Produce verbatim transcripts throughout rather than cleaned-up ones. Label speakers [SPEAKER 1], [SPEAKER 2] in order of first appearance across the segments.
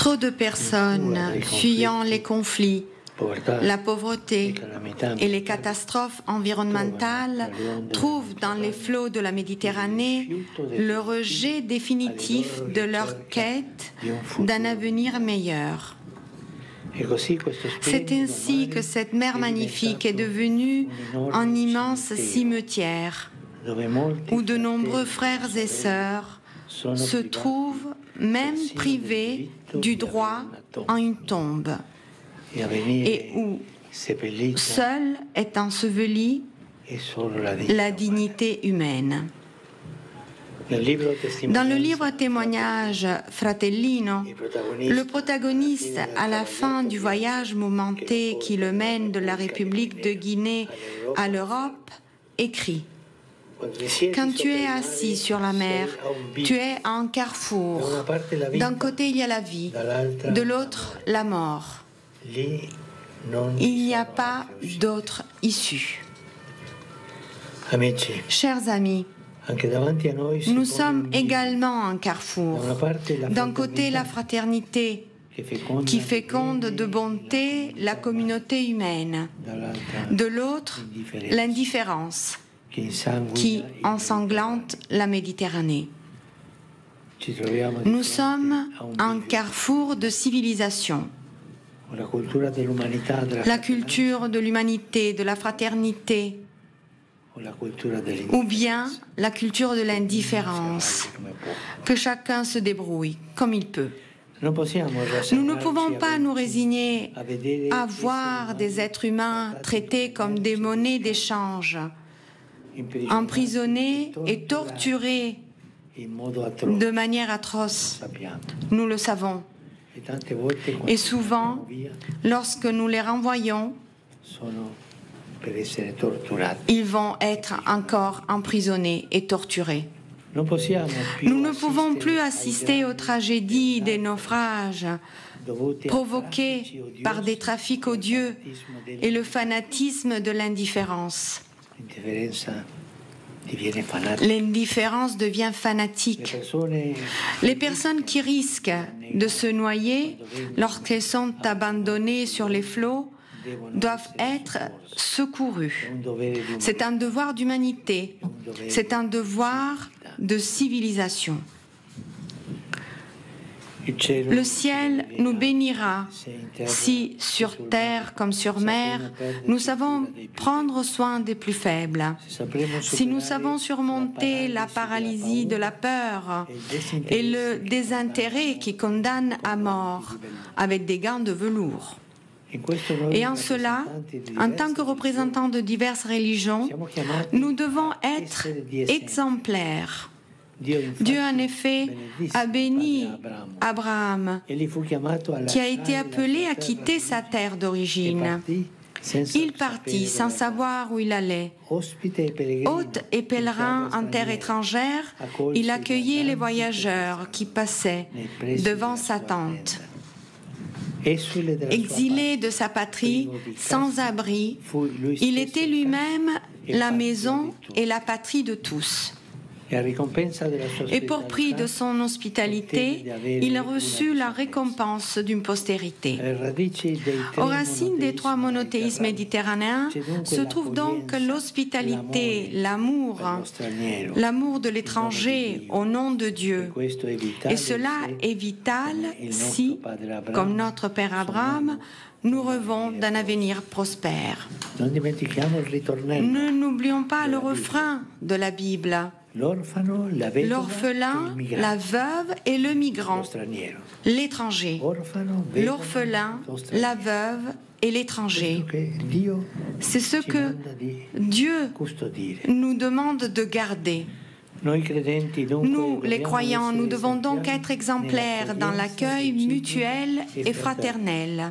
[SPEAKER 1] Trop de personnes fuyant les conflits, la pauvreté et les catastrophes environnementales trouvent dans les flots de la Méditerranée le rejet définitif de leur quête d'un avenir meilleur. C'est ainsi que cette mer magnifique est devenue un immense cimetière où de nombreux frères et sœurs se trouvent même privés du droit à une tombe et où seule est ensevelie la dignité humaine. Dans le livre témoignage Fratellino, le protagoniste, à la fin du voyage mouvementé qui le mène de la République de Guinée à l'Europe, écrit: quand tu es assis sur la mer, tu es à un carrefour. D'un côté, il y a la vie, de l'autre, la mort. Il n'y a pas d'autre issue. Chers amis, nous sommes également un carrefour. D'un côté, la fraternité qui féconde de bonté la communauté humaine. De l'autre, l'indifférence qui ensanglante la Méditerranée. Nous sommes un carrefour de civilisation. La culture de l'humanité, de la fraternité, ou bien la culture de l'indifférence, que chacun se débrouille comme il peut. Nous ne pouvons pas nous résigner à voir des êtres humains traités comme des monnaies d'échange, emprisonnés et torturés de manière atroce. Nous le savons. Et souvent, lorsque nous les renvoyons, ils vont être encore emprisonnés et torturés. Nous ne pouvons plus assister aux tragédies des naufrages provoqués par des trafics odieux et le fanatisme de l'indifférence. L'indifférence devient fanatique. Les personnes qui risquent de se noyer lorsqu'elles sont abandonnées sur les flots doivent être secourues. C'est un devoir d'humanité, c'est un devoir de civilisation. Le ciel nous bénira si, sur terre comme sur mer, nous savons prendre soin des plus faibles, si nous savons surmonter la paralysie de la peur et le désintérêt qui condamne à mort avec des gants de velours. Et en cela, en tant que représentants de diverses religions, nous devons être exemplaires. Dieu, en effet, a béni Abraham, qui a été appelé à quitter sa terre d'origine. Il partit sans savoir où il allait. Hôte et pèlerin en terre étrangère, il accueillait les voyageurs qui passaient devant sa tente. Exilé de sa patrie, sans abri, il était lui-même la maison et la patrie de tous. Et pour prix de son hospitalité, il reçut la récompense d'une postérité. Aux racines des trois monothéismes méditerranéens se trouve donc l'hospitalité, l'amour, l'amour de l'étranger au nom de Dieu. Et cela est vital si, comme notre Père Abraham, nous rêvons d'un avenir prospère. Ne n'oublions pas le refrain de la Bible. L'orphelin, la veuve et le migrant, l'étranger. L'orphelin, la veuve et l'étranger. C'est ce que Dieu nous demande de garder. Nous, les croyants, nous devons donc être exemplaires dans l'accueil mutuel et fraternel.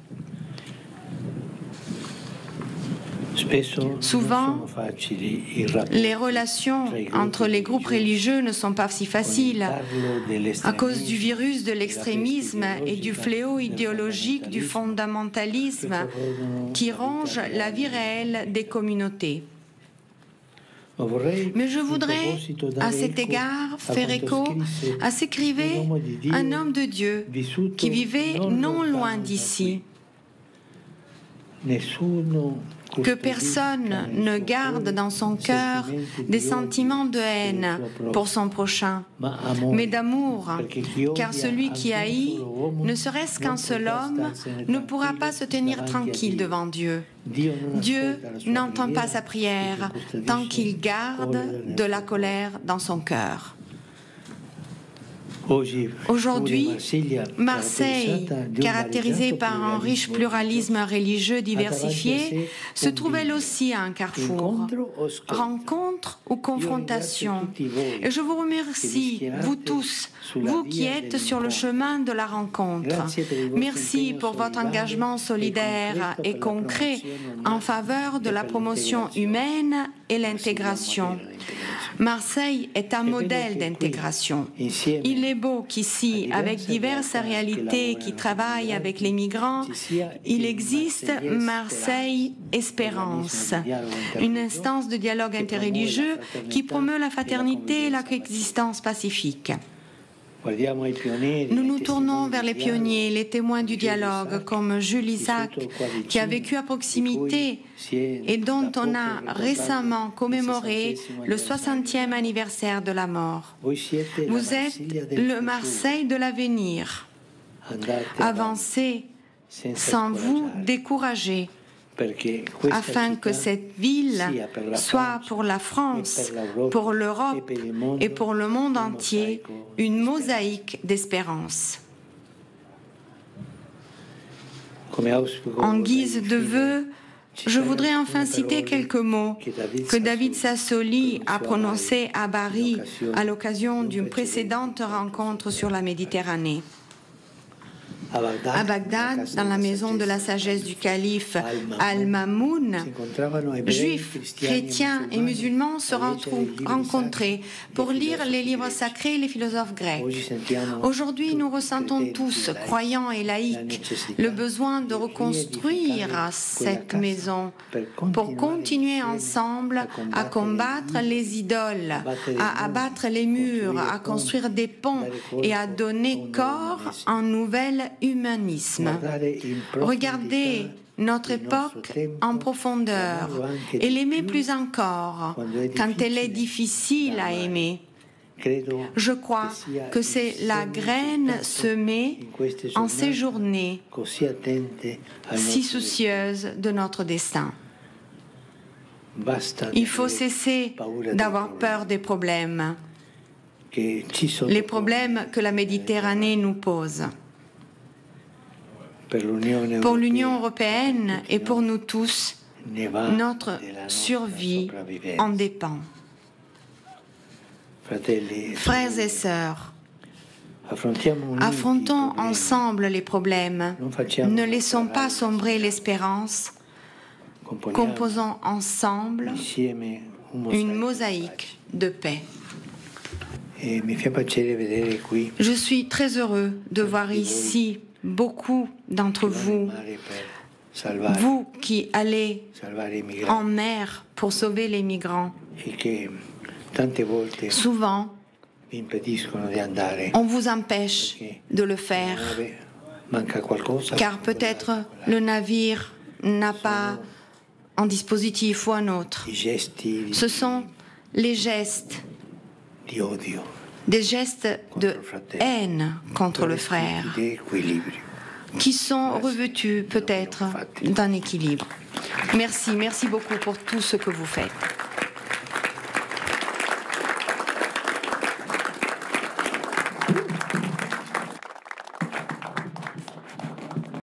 [SPEAKER 1] Souvent, les relations entre les groupes religieux ne sont pas si faciles à cause du virus de l'extrémisme et du fléau idéologique du fondamentalisme qui ronge la vie réelle des communautés. Mais je voudrais, à cet égard, faire écho à ce qu'écrivait un homme de Dieu qui vivait non loin d'ici. Que personne ne garde dans son cœur des sentiments de haine pour son prochain, mais d'amour, car celui qui haït, ne serait-ce qu'un seul homme, ne pourra pas se tenir tranquille devant Dieu. Dieu n'entend pas sa prière tant qu'il garde de la colère dans son cœur. Aujourd'hui, Marseille, caractérisée par un riche pluralisme religieux diversifié, se trouve elle aussi à un carrefour, rencontre ou confrontation. Et je vous remercie, vous tous, vous qui êtes sur le chemin de la rencontre. Merci pour votre engagement solidaire et concret en faveur de la promotion humaine et l'intégration. Marseille est un modèle d'intégration. Il est beau qu'ici, avec diverses réalités qui travaillent avec les migrants, il existe Marseille Espérance, une instance de dialogue interreligieux qui promeut la fraternité et la coexistence pacifique. Nous nous tournons vers les pionniers, les témoins du dialogue, comme Jules Isaac, qui a vécu à proximité et dont on a récemment commémoré le soixantième anniversaire de la mort. Vous êtes le Marseille de l'avenir. Avancez sans vous décourager, afin que cette ville soit pour la France, pour l'Europe et pour le monde entier une mosaïque d'espérance. En guise de vœu, je voudrais enfin citer quelques mots que David Sassoli a prononcés à Bari à l'occasion d'une précédente rencontre sur la Méditerranée. À Bagdad, dans la maison de la sagesse du calife Al-Mamoun, juifs, chrétiens et musulmans se rencontraient pour lire les livres sacrés et les philosophes grecs. Aujourd'hui, nous ressentons tous, croyants et laïcs, le besoin de reconstruire cette maison pour continuer ensemble à combattre les idoles, à abattre les murs, à construire des ponts et à donner corps en nouvelle humanisme. Regardez notre époque en profondeur et l'aimer plus encore quand elle est difficile à aimer. Je crois que c'est la graine semée en ces journées si soucieuses de notre destin. Il faut cesser d'avoir peur des problèmes, les problèmes que la Méditerranée nous pose. Pour l'Union européenne et pour nous tous, notre survie en dépend. Frères et sœurs, affrontons ensemble les problèmes, ne laissons pas sombrer l'espérance, composons ensemble une mosaïque de paix. Je suis très heureux de voir ici beaucoup d'entre vous, vous qui allez en mer pour sauver les migrants. Souvent, on vous empêche de le faire, car peut-être le navire n'a pas un dispositif ou un autre. Ce sont les gestes, des gestes de haine contre le frère, qui sont revêtus peut-être d'un équilibre. Merci, merci beaucoup pour tout ce que vous faites.